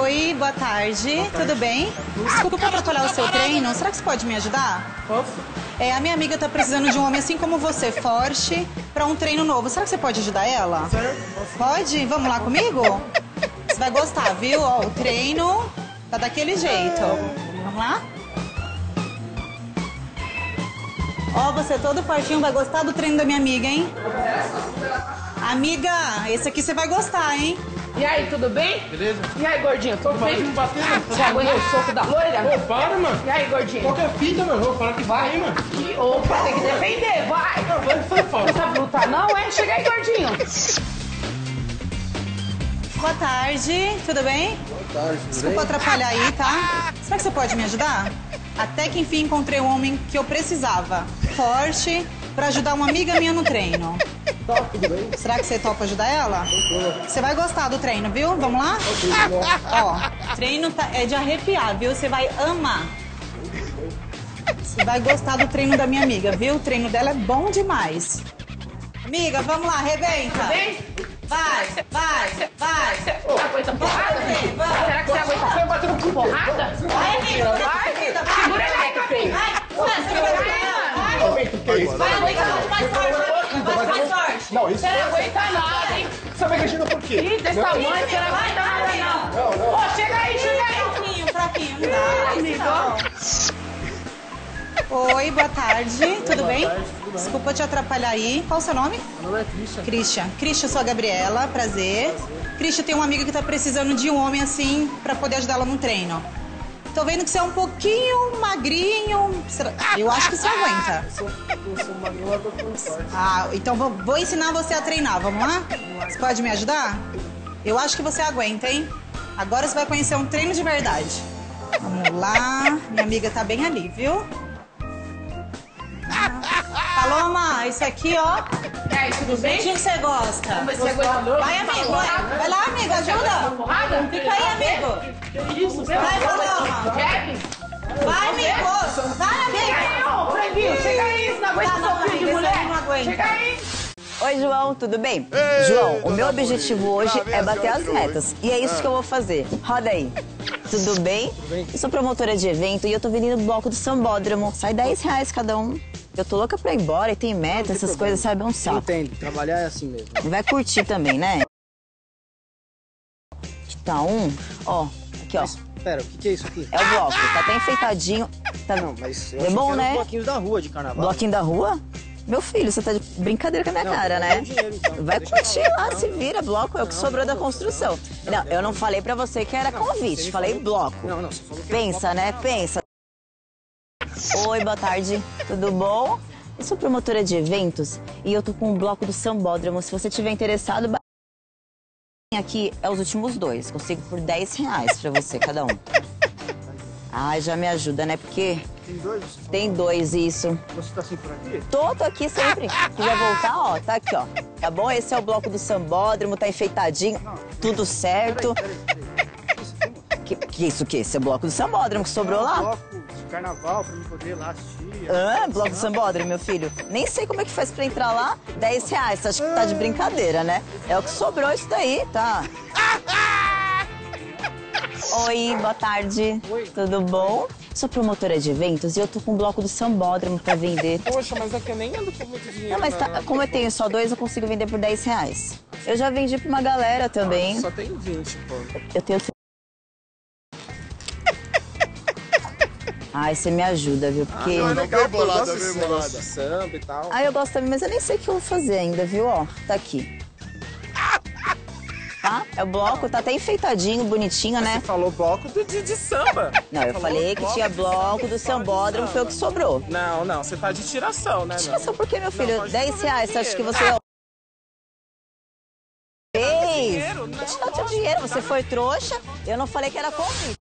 Oi, boa tarde. Tudo bem? Desculpa atrapalhar o seu treino. Será que você pode me ajudar? Posso? A minha amiga tá precisando de um homem assim como você, forte, pra um treino novo. Será que você pode ajudar ela? Certo. Pode? Vamos lá comigo? Você vai gostar, viu? Ó, o treino tá daquele jeito. Vamos lá? Ó, você todo fortinho, vai gostar do treino da minha amiga, hein? Amiga, esse aqui você vai gostar, hein? E aí, tudo bem? Beleza? E aí, gordinho, tudo bem? Me bater, mano. Você aguentou o soco da loira? Ô, para, mano. E aí, gordinho? Qual que é a fita, mano? Ô, para que vai, mano. Opa, tem que defender, vai! Não, vai, sai fora. Não sabe lutar não, é? Chega aí, gordinho. Boa tarde, tudo bem? Boa tarde, tudo Desculpa atrapalhar aí, tá? Será que você pode me ajudar? Até que enfim encontrei um homem que eu precisava. Forte, pra ajudar uma amiga minha no treino. Tá, tudo bem? Será que você topa ajudar ela? Você vai gostar do treino, viu? Vamos lá? Ó, treino é de arrepiar, viu? Você vai amar. Você vai gostar do treino da minha amiga, viu? O treino dela é bom demais. Amiga, vamos lá, arrebenta. Vem. Vai. Você aguenta porrada? Vai. Será que você aguenta Você vai bater no cu, porrada? Vai, amiga. Vai, segura ele aí, Capim. Aumenta o que é isso? Vai, amiga, mais forte. Mais forte. Não, isso Você não aguenta nada, hein? Você vai reagindo por quê? Ih, desse tamanho, você não aguenta nada, não. Ô, chega aí. Fraquinho, não dá. Amigo. Oi, boa tarde, tudo bem? tarde, tudo bem. Desculpa te atrapalhar aí. Qual o seu nome? Meu nome é Christian. Christian, eu sou a Gabriela, prazer. Christian, tem uma amiga que tá precisando de um homem assim pra poder ajudar ela no treino. Tô vendo que você é um pouquinho magrinho. Eu acho que você aguenta. Eu sou magrinho, eu tô com forte. Ah, então vou ensinar você a treinar, vamos lá? Você pode me ajudar? Eu acho que você aguenta, hein? Agora você vai conhecer um treino de verdade. Vamos lá. Minha amiga tá bem ali, viu? Paloma, isso aqui, ó. E aí, tudo Do bem? jeitinho que você gosta. Vamos ver se você aguenta. Vai, amigo, vai. Vai lá, amigo, ajuda. Porrada? Fica aí, amigo. Que isso? Vai, Paloma. Kevin? Vai, amigo. Vai, amigo. Ô, Franguinho, chega aí, você não aguenta Tá, não, seu filho de amiga, mulher? esse aí não aguenta. Chega aí. Oi, João, tudo bem? João, o meu objetivo hoje é bater as metas. E é isso que eu vou fazer. Roda aí. Tudo bem? Eu sou promotora de evento e eu tô vendendo bloco do Sambódromo. Sai R$10 cada um. Eu tô louca pra ir embora e tem meta, essas coisas, sabe? É um saco. Entendo, trabalhar é assim mesmo. E vai curtir também, né? Tá ó. Aqui, ó. Pera, o que é isso aqui? É o bloco, tá até enfeitadinho. Tá Não, mas eu É achei bom, que era né? os bloquinhos da rua de carnaval. Bloquinho da rua? Meu filho, você tá de brincadeira com a minha Não, cara, eu né? quero dinheiro, então. Vai Deixa eu curtir falar. lá, se vira. Bloco é o que sobrou da construção. Não, eu não falei pra você que era convite, falei bloco. Não, você falou que era Pensa, né? Pensa. Oi, boa tarde. Tudo bom? Eu sou promotora de eventos e eu tô com um bloco do Sambódromo. Se você tiver interessado, aqui é os últimos dois. Consigo por R$10 pra você, cada um. Ai, já me ajuda, né? Porque Tem dois? tem dois, isso. Você tá assim por aqui? Tô aqui sempre. Quiser voltar, ó, tá aqui, ó. Tá bom? Esse é o bloco do Sambódromo, tá enfeitadinho, tudo certo. Que isso, que? Esse é o bloco do Sambódromo que sobrou lá? Bloco de carnaval pra mim poder ir lá assistir. Bloco do Sambódromo, meu filho. Nem sei como é que faz pra entrar lá. R$10. Você acha que tá de brincadeira, né? É o que sobrou isso daí, tá? Oi, boa tarde. Oi. Tudo bom? Sou promotora de eventos e eu tô com um bloco do Sambódromo pra vender. Poxa, mas é que eu nem ando com muito dinheiro. Não, mas como eu tenho só dois, eu consigo vender por R$10. Eu já vendi pra uma galera também. Só tem 20, pô. Eu tenho... Ai, você me ajuda, viu? Porque... Não, é legal, bem pô, eu bolada, gosto bem desse bolada. negócio de samba e tal. Ah, eu gosto também, mas eu nem sei o que eu vou fazer ainda, viu? Ó, tá aqui. Tá? É o bloco, tá até enfeitadinho, bonitinho, né? Você falou bloco de samba. Não, eu falei que tinha bloco do Sambódromo, foi o que sobrou. Não, você tá de tiração, né? Tira só porque, meu filho, pode R$10, você acha que você... Fez! dinheiro, não, Vou te dar teu dinheiro, você foi trouxa, eu não falei que era convite.